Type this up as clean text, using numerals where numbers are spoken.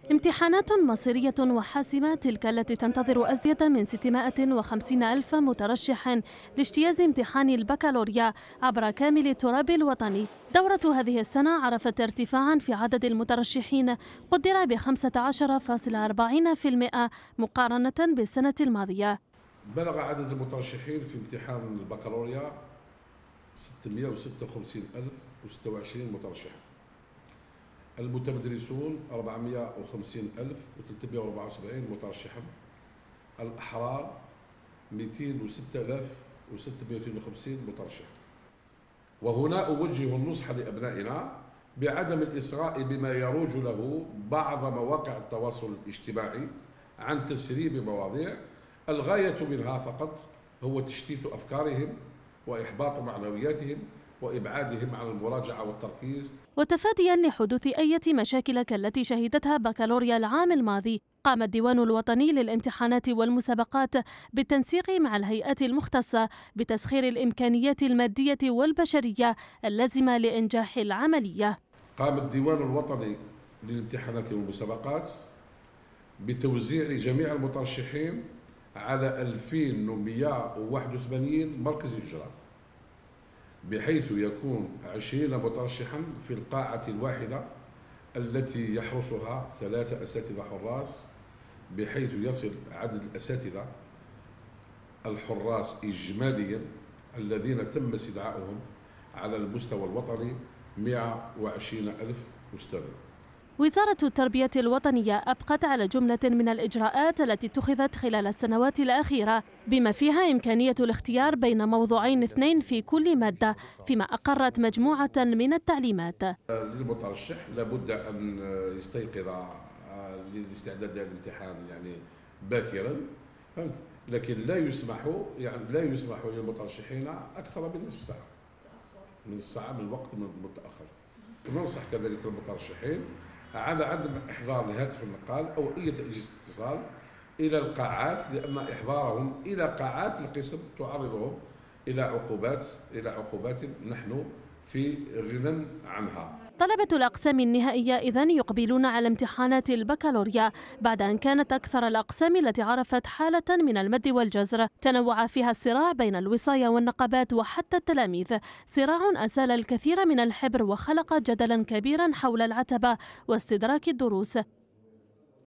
امتحانات مصيرية وحاسمة تلك التي تنتظر أزيد من 650 ألف مترشح لاجتياز امتحان البكالوريا عبر كامل التراب الوطني. دورة هذه السنة عرفت ارتفاعا في عدد المترشحين قدر ب 15.40% مقارنة بالسنة الماضية. بلغ عدد المترشحين في امتحان البكالوريا 656,026 مترشح. المتمدرسون 450,374 مترشحا. الأحرار 206,652 مترشح. وهنا أوجه النصح لأبنائنا بعدم الإصغاء بما يروج له بعض مواقع التواصل الاجتماعي عن تسريب مواضيع الغاية منها فقط هو تشتيت أفكارهم وإحباط معنوياتهم وإبعادهم عن المراجعة والتركيز. وتفاديا لحدوث أي مشاكل كالتي شهدتها بكالوريا العام الماضي، قام الديوان الوطني للامتحانات والمسابقات بالتنسيق مع الهيئات المختصة بتسخير الإمكانيات المادية والبشرية اللازمة لإنجاح العملية. قام الديوان الوطني للامتحانات والمسابقات بتوزيع جميع المترشحين على 2181 مركز إجراء، بحيث يكون 20 مترشحا في القاعة الواحدة التي يحرسها 3 أساتذة حراس، بحيث يصل عدد الأساتذة الحراس إجماليا الذين تم استدعائهم على المستوى الوطني 120,000 مستمع. وزارة التربية الوطنية أبقت على جملة من الإجراءات التي اتخذت خلال السنوات الأخيرة، بما فيها إمكانية الاختيار بين موضوعين 2 في كل مادة، فيما أقرت مجموعة من التعليمات. للمترشح لابد أن يستيقظ للاستعداد للامتحان باكرا، لكن لا يسمح للمترشحين أكثر من نصف ساعة، من الوقت المتأخر. ننصح كذلك المترشحين على عدم إحضار الهاتف النقال أو أي أجهزة اتصال إلى القاعات، لأن إحضارهم إلى قاعات القسم تعرضهم إلى عقوبات نحن في غنى عنها. طلبة الأقسام النهائية إذن يقبلون على امتحانات البكالوريا بعد أن كانت أكثر الأقسام التي عرفت حالة من المد والجزر تنوع فيها الصراع بين الوصاية والنقابات وحتى التلاميذ، صراع أسال الكثير من الحبر وخلق جدلا كبيرا حول العتبة واستدراك الدروس.